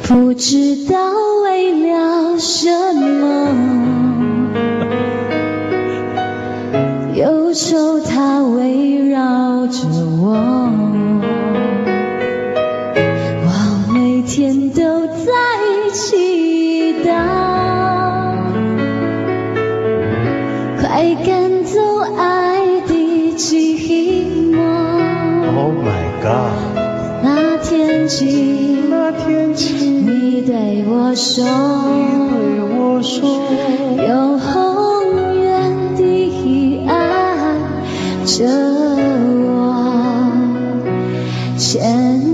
不知道为了什么，忧愁它围绕着我，我每天都在祈祷，快赶走爱的寂寞。 Oh my God！ 那天起，你对我说，永远地爱着我。